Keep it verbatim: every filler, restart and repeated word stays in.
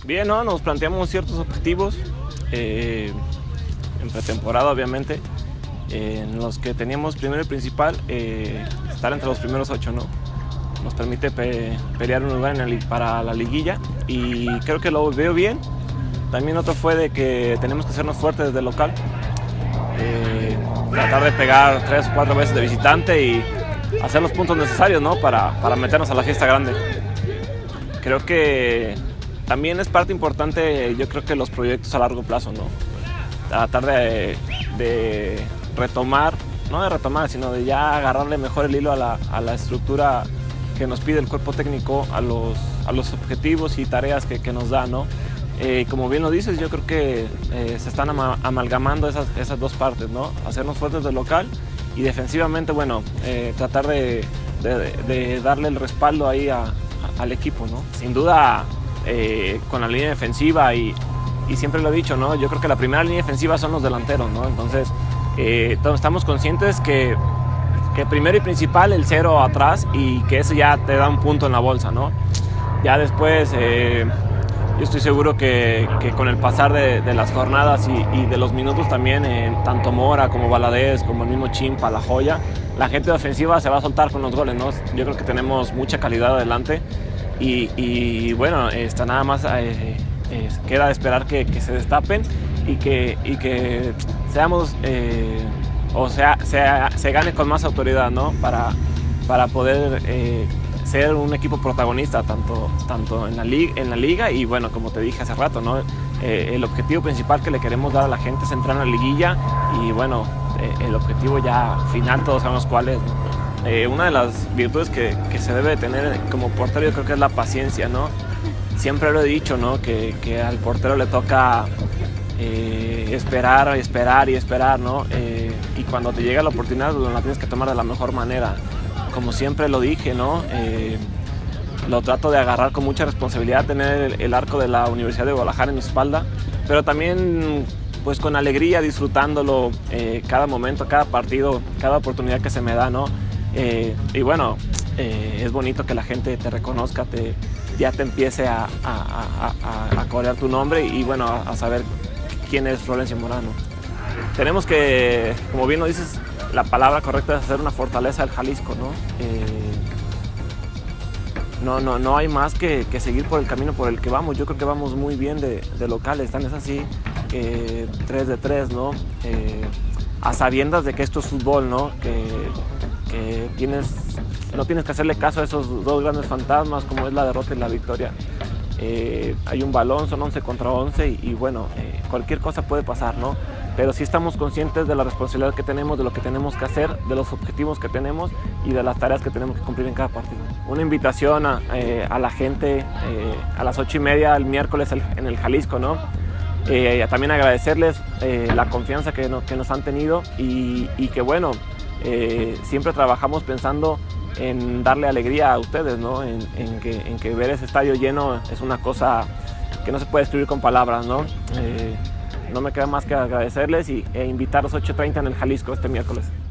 Bien, ¿no? Nos planteamos ciertos objetivos eh, en pretemporada, obviamente, eh, en los que teníamos primero y principal eh, estar entre los primeros ocho, ¿no? Nos permite pe pelear un lugar en el, para la liguilla y creo que lo veo bien. También otro fue de que tenemos que hacernos fuertes desde el local, eh, tratar de pegar tres o cuatro veces de visitante y hacer los puntos necesarios, ¿no? para, para meternos a la fiesta grande. Creo que también es parte importante, yo creo que los proyectos a largo plazo, ¿no? Tratar de, de retomar, no de retomar, sino de ya agarrarle mejor el hilo a la, a la estructura que nos pide el cuerpo técnico, a los, a los objetivos y tareas que, que nos da, ¿no? Eh, como bien lo dices, yo creo que eh, se están ama amalgamando esas, esas dos partes, ¿no? Hacernos fuertes del local y defensivamente, bueno, eh, tratar de, de, de darle el respaldo ahí a, a, al equipo, ¿no? Sin duda, eh, con la línea defensiva y, y siempre lo he dicho, ¿no? Yo creo que la primera línea defensiva son los delanteros, ¿no? Entonces, eh, estamos conscientes que, que primero y principal el cero atrás y que eso ya te da un punto en la bolsa, ¿no? Ya después, eh, yo estoy seguro que, que con el pasar de, de las jornadas y, y de los minutos también, eh, tanto Mora como Valadez, como el mismo Chimpa, La Joya, la gente ofensiva se va a soltar con los goles, ¿no? Yo creo que tenemos mucha calidad adelante y, y bueno, está nada más eh, eh, queda esperar que, que se destapen y que, y que seamos, eh, o sea, sea, se gane con más autoridad, ¿no? Para, para poder eh, ser un equipo protagonista tanto, tanto en, la liga, en la liga y bueno, como te dije hace rato, ¿no? Eh, el objetivo principal que le queremos dar a la gente es entrar en la liguilla y bueno, eh, el objetivo ya final todos sabemos cuál es, ¿no? Eh, una de las virtudes que, que se debe tener como portero yo creo que es la paciencia, ¿no? Siempre lo he dicho, ¿no? Que, que al portero le toca eh, esperar, esperar y esperar, ¿no? Eh, y cuando te llega la oportunidad la tienes que tomar de la mejor manera. Como siempre lo dije, ¿no? Eh, lo trato de agarrar con mucha responsabilidad, tener el, el arco de la Universidad de Guadalajara en mi espalda, pero también pues con alegría, disfrutándolo eh, cada momento, cada partido, cada oportunidad que se me da, ¿no? Eh, y bueno, eh, es bonito que la gente te reconozca, te, ya te empiece a, a, a, a corear tu nombre y bueno, a, a saber quién es Florencio Morano. Tenemos que, como bien lo dices, la palabra correcta es hacer una fortaleza del Jalisco, ¿no? Eh, no, no, no hay más que, que seguir por el camino por el que vamos. Yo creo que vamos muy bien de, de locales, tan es así que tres de tres, ¿no? Eh, a sabiendas de que esto es fútbol, ¿no? Que, que tienes, no tienes que hacerle caso a esos dos grandes fantasmas como es la derrota y la victoria. Eh, hay un balón, son once contra once y, y bueno, eh, cualquier cosa puede pasar, ¿no? Pero sí estamos conscientes de la responsabilidad que tenemos, de lo que tenemos que hacer, de los objetivos que tenemos y de las tareas que tenemos que cumplir en cada partido. Una invitación a, eh, a la gente eh, a las ocho y media el miércoles en el Jalisco, ¿no? Eh, también agradecerles eh, la confianza que, no, que nos han tenido y, y que bueno, eh, siempre trabajamos pensando en darle alegría a ustedes, ¿no? En, en, que, en que ver ese estadio lleno es una cosa que no se puede escribir con palabras, ¿no? Eh, no me queda más que agradecerles y, e invitarlos a ocho treinta en el Jalisco este miércoles.